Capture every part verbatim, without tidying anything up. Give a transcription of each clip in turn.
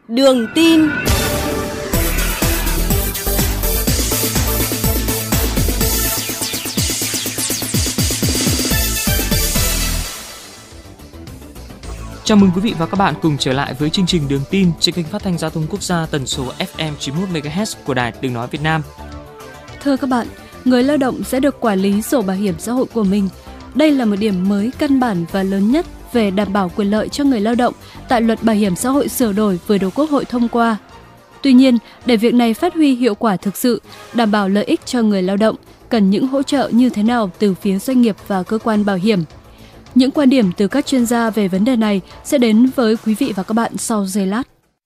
Đường tin. Chào mừng quý vị và các bạn cùng trở lại với chương trình Đường tin trên kênh phát thanh Giao thông Quốc gia tần số ép em chín mươi mốt mê ga héc của Đài Tiếng nói Việt Nam. Thưa các bạn, người lao động sẽ được quản lý sổ bảo hiểm xã hội của mình. Đây là một điểm mới căn bản và lớn nhất về đảm bảo quyền lợi cho người lao động tại Luật Bảo hiểm xã hội sửa đổi vừa được Quốc hội thông qua. Tuy nhiên, để việc này phát huy hiệu quả thực sự, đảm bảo lợi ích cho người lao động, cần những hỗ trợ như thế nào từ phía doanh nghiệp và cơ quan bảo hiểm? Những quan điểm từ các chuyên gia về vấn đề này sẽ đến với quý vị và các bạn sau giây lát.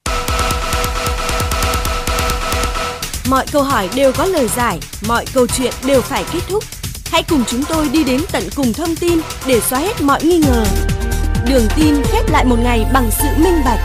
Mọi câu hỏi đều có lời giải, mọi câu chuyện đều phải kết thúc. Hãy cùng chúng tôi đi đến tận cùng thông tin để xóa hết mọi nghi ngờ. Đường tin khép lại một ngày bằng sự minh bạch.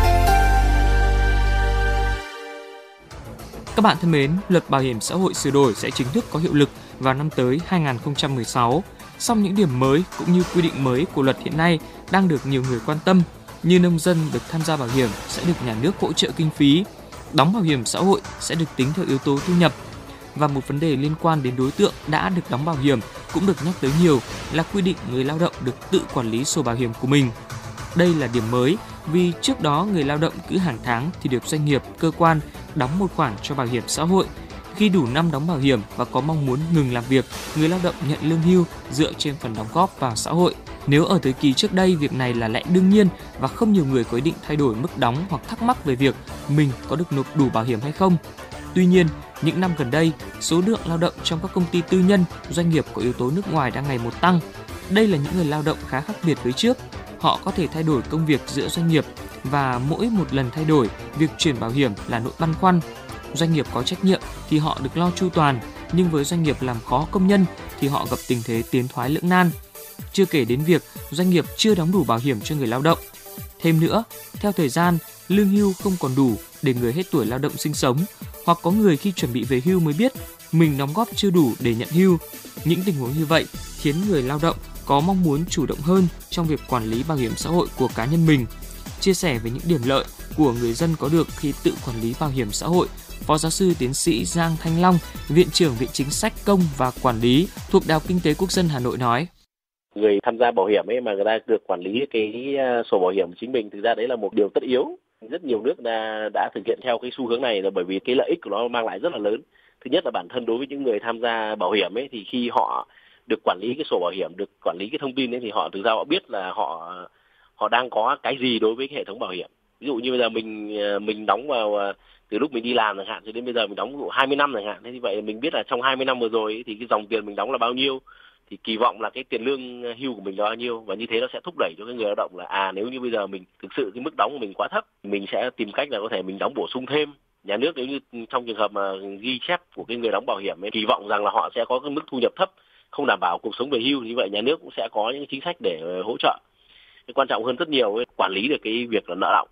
Các bạn thân mến, Luật Bảo hiểm xã hội sửa đổi sẽ chính thức có hiệu lực vào năm tới hai không một sáu. Song những điểm mới cũng như quy định mới của luật hiện nay đang được nhiều người quan tâm, như nông dân được tham gia bảo hiểm sẽ được nhà nước hỗ trợ kinh phí, đóng bảo hiểm xã hội sẽ được tính theo yếu tố thu nhập. Và một vấn đề liên quan đến đối tượng đã được đóng bảo hiểm cũng được nhắc tới nhiều là quy định người lao động được tự quản lý sổ bảo hiểm của mình. Đây là điểm mới vì trước đó người lao động cứ hàng tháng thì được doanh nghiệp, cơ quan đóng một khoản cho bảo hiểm xã hội. Khi đủ năm đóng bảo hiểm và có mong muốn ngừng làm việc, người lao động nhận lương hưu dựa trên phần đóng góp vào xã hội. Nếu ở thời kỳ trước đây việc này là lẽ đương nhiên và không nhiều người có ý định thay đổi mức đóng hoặc thắc mắc về việc mình có được nộp đủ bảo hiểm hay không. Tuy nhiên, những năm gần đây, số lượng lao động trong các công ty tư nhân, doanh nghiệp có yếu tố nước ngoài đang ngày một tăng. Đây là những người lao động khá khác biệt với trước. Họ có thể thay đổi công việc giữa doanh nghiệp và mỗi một lần thay đổi, việc chuyển bảo hiểm là nỗi băn khoăn. Doanh nghiệp có trách nhiệm thì họ được lo chu toàn, nhưng với doanh nghiệp làm khó công nhân thì họ gặp tình thế tiến thoái lưỡng nan. Chưa kể đến việc doanh nghiệp chưa đóng đủ bảo hiểm cho người lao động. Thêm nữa, theo thời gian, lương hưu không còn đủ để người hết tuổi lao động sinh sống, hoặc có người khi chuẩn bị về hưu mới biết mình đóng góp chưa đủ để nhận hưu. Những tình huống như vậy khiến người lao động có mong muốn chủ động hơn trong việc quản lý bảo hiểm xã hội của cá nhân mình. Chia sẻ về những điểm lợi của người dân có được khi tự quản lý bảo hiểm xã hội, Phó giáo sư tiến sĩ Giang Thanh Long, Viện trưởng Viện Chính sách Công và Quản lý thuộc Đại học Kinh tế Quốc dân Hà Nội nói. Người tham gia bảo hiểm ấy mà người ta được quản lý cái sổ bảo hiểm của chính mình, thực ra đấy là một điều tất yếu. Rất nhiều nước đã, đã thực hiện theo cái xu hướng này là bởi vì cái lợi ích của nó mang lại rất là lớn. Thứ nhất là bản thân đối với những người tham gia bảo hiểm ấy thì khi họ được quản lý cái sổ bảo hiểm, được quản lý cái thông tin ấy thì họ thực ra họ biết là họ họ đang có cái gì đối với cái hệ thống bảo hiểm. Ví dụ như bây giờ mình mình đóng vào từ lúc mình đi làm chẳng hạn cho đến bây giờ mình đóng hai mươi năm chẳng hạn, thế như vậy mình biết là trong hai mươi năm vừa rồi ấy, thì cái dòng tiền mình đóng là bao nhiêu, thì kỳ vọng là cái tiền lương hưu của mình là bao nhiêu, và như thế nó sẽ thúc đẩy cho cái người lao động là à nếu như bây giờ mình thực sự cái mức đóng của mình quá thấp, mình sẽ tìm cách là có thể mình đóng bổ sung thêm. Nhà nước nếu như trong trường hợp mà ghi chép của cái người đóng bảo hiểm ấy, kỳ vọng rằng là họ sẽ có cái mức thu nhập thấp, không đảm bảo cuộc sống về hưu, như vậy nhà nước cũng sẽ có những chính sách để hỗ trợ. Cái quan trọng hơn rất nhiều ấy, quản lý được cái việc là nợ đọng.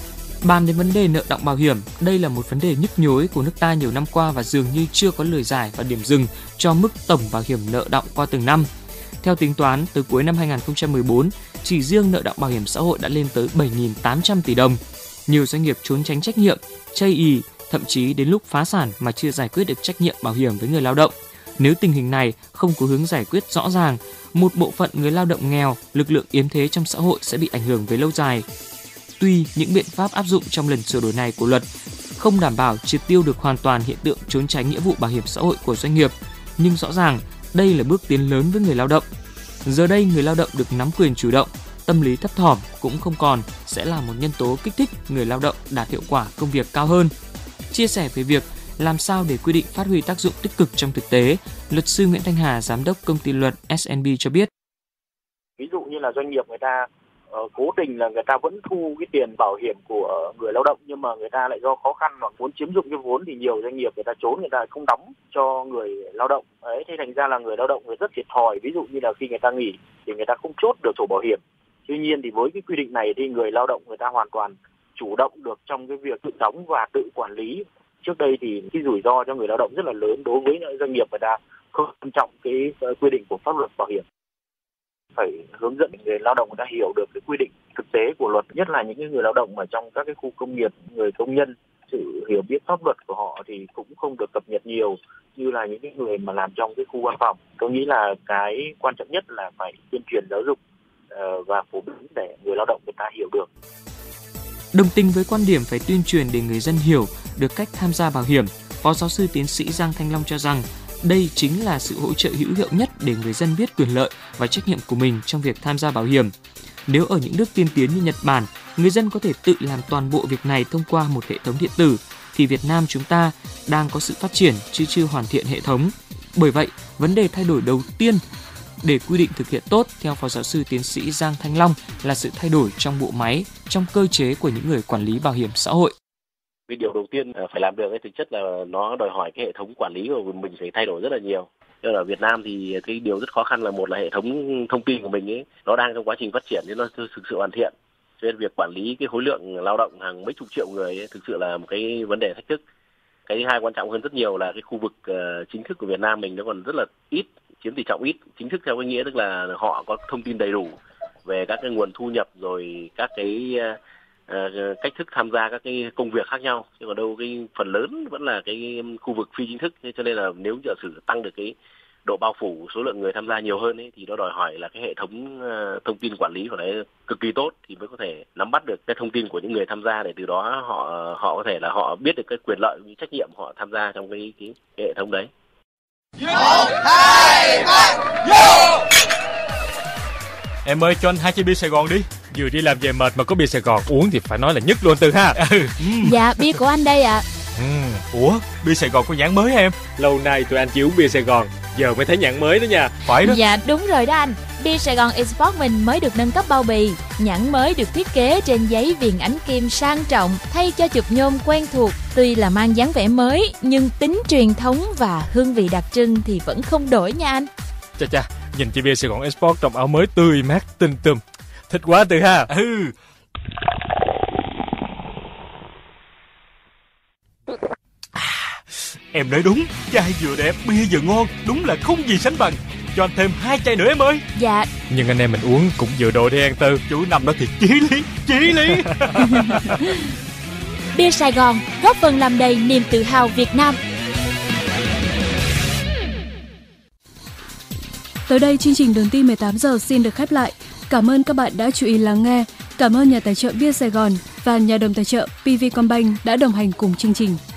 Bàn đến vấn đề nợ đọng bảo hiểm, đây là một vấn đề nhức nhối của nước ta nhiều năm qua và dường như chưa có lời giải và điểm dừng cho mức tổng bảo hiểm nợ đọng qua từng năm. Theo tính toán, từ cuối năm hai không một bốn, chỉ riêng nợ đọng bảo hiểm xã hội đã lên tới bảy nghìn tám trăm tỷ đồng. Nhiều doanh nghiệp trốn tránh trách nhiệm, chây ỳ, thậm chí đến lúc phá sản mà chưa giải quyết được trách nhiệm bảo hiểm với người lao động. Nếu tình hình này không có hướng giải quyết rõ ràng, một bộ phận người lao động nghèo, lực lượng yếm thế trong xã hội sẽ bị ảnh hưởng về lâu dài. Tuy những biện pháp áp dụng trong lần sửa đổi này của luật không đảm bảo triệt tiêu được hoàn toàn hiện tượng trốn tránh nghĩa vụ bảo hiểm xã hội của doanh nghiệp, nhưng rõ ràng đây là bước tiến lớn với người lao động. Giờ đây người lao động được nắm quyền chủ động, tâm lý thấp thỏm cũng không còn, sẽ là một nhân tố kích thích người lao động đạt hiệu quả công việc cao hơn. Chia sẻ về việc làm sao để quy định phát huy tác dụng tích cực trong thực tế, luật sư Nguyễn Thanh Hà, giám đốc công ty luật ét en bê cho biết. Ví dụ như là doanh nghiệp người ta uh, cố tình là người ta vẫn thu cái tiền bảo hiểm của người lao động, nhưng mà người ta lại do khó khăn hoặc muốn chiếm dụng cái vốn thì nhiều doanh nghiệp người ta trốn, người ta không đóng cho người lao động. Đấy, thế thành ra là người lao động người rất thiệt thòi. Ví dụ như là khi người ta nghỉ thì người ta không chốt được sổ bảo hiểm. Tuy nhiên thì với cái quy định này thì người lao động người ta hoàn toàn chủ động được trong cái việc tự đóng và tự quản lý. Trước đây thì cái rủi ro cho người lao động rất là lớn đối với doanh nghiệp người ta không tôn trọng cái quy định của pháp luật bảo hiểm. phải hướng dẫn người lao động người ta hiểu được cái quy định thực tế của luật, nhất là những cái người lao động ở trong các cái khu công nghiệp, người công nhân, sự hiểu biết pháp luật của họ thì cũng không được cập nhật nhiều như là những cái người mà làm trong cái khu văn phòng. Tôi nghĩ là cái quan trọng nhất là phải tuyên truyền giáo dục và phổ biến để người lao động người ta hiểu được. Đồng tình với quan điểm phải tuyên truyền để người dân hiểu được cách tham gia bảo hiểm, Phó giáo sư tiến sĩ Giang Thanh Long cho rằng đây chính là sự hỗ trợ hữu hiệu nhất để người dân biết quyền lợi và trách nhiệm của mình trong việc tham gia bảo hiểm. Nếu ở những nước tiên tiến như Nhật Bản, người dân có thể tự làm toàn bộ việc này thông qua một hệ thống điện tử, thì Việt Nam chúng ta đang có sự phát triển chứ chưa hoàn thiện hệ thống. Bởi vậy, vấn đề thay đổi đầu tiên để quy định thực hiện tốt, theo Phó giáo sư tiến sĩ Giang Thanh Long, là sự thay đổi trong bộ máy, trong cơ chế của những người quản lý bảo hiểm xã hội. Cái điều đầu tiên phải làm được ấy, thực chất là nó đòi hỏi cái hệ thống quản lý của mình phải thay đổi rất là nhiều. Như ở Việt Nam thì cái điều rất khó khăn là một là hệ thống thông tin của mình ấy nó đang trong quá trình phát triển nên nó thực sự hoàn thiện. Cho nên việc quản lý cái khối lượng lao động hàng mấy chục triệu người ấy, thực sự là một cái vấn đề thách thức. Cái thứ hai quan trọng hơn rất nhiều là cái khu vực uh, chính thức của Việt Nam mình nó còn rất là ít, chiếm tỷ trọng ít. Chính thức theo cái nghĩa tức là họ có thông tin đầy đủ về các cái nguồn thu nhập rồi các cái uh, uh, cách thức tham gia các cái công việc khác nhau. Nhưng mà đâu cái phần lớn vẫn là cái khu vực phi chính thức. Cho nên là nếu giả sử tăng được cái độ bao phủ số lượng người tham gia nhiều hơn ấy, thì nó đòi hỏi là cái hệ thống uh, thông tin quản lý của nó cực kỳ tốt thì mới có thể nắm bắt được cái thông tin của những người tham gia để từ đó họ họ có thể là họ biết được cái quyền lợi và trách nhiệm họ tham gia trong cái, cái, cái hệ thống đấy. một, hai, ba, vô! Em ơi, cho anh hai chai bia Sài Gòn đi. Vừa đi làm về mệt mà có bia Sài Gòn uống thì phải nói là nhất luôn Tư ha. Ừ. Dạ, bia của anh đây ạ. À. Ừ. Ủa, bia Sài Gòn có nhãn mới em? Lâu nay tụi anh chỉ uống bia Sài Gòn, giờ mới thấy nhãn mới đó nha. Phải đó. Dạ đúng rồi đó anh. Bia Sài Gòn Export mình mới được nâng cấp bao bì. Nhãn mới được thiết kế trên giấy viền ánh kim sang trọng, thay cho chụp nhôm quen thuộc. Tuy là mang dáng vẻ mới nhưng tính truyền thống và hương vị đặc trưng thì vẫn không đổi nha anh. Chà chà, nhìn chị bia Sài Gòn Export trong áo mới tươi mát tinh tươm. Thích quá Tư ha. Ừ. Em nói đúng, chai vừa đẹp, bia vừa ngon, đúng là không gì sánh bằng. Cho anh thêm hai chai nữa em ơi. Dạ. Nhưng anh em mình uống cũng vừa độ đi An Tư. Chú Năm đó thì chí lý, chí lý. Bia Sài Gòn góp phần làm đầy niềm tự hào Việt Nam. Tới đây chương trình Đường tin mười tám giờ xin được khép lại. Cảm ơn các bạn đã chú ý lắng nghe. Cảm ơn nhà tài trợ Bia Sài Gòn và nhà đồng tài trợ pê vê Combank đã đồng hành cùng chương trình.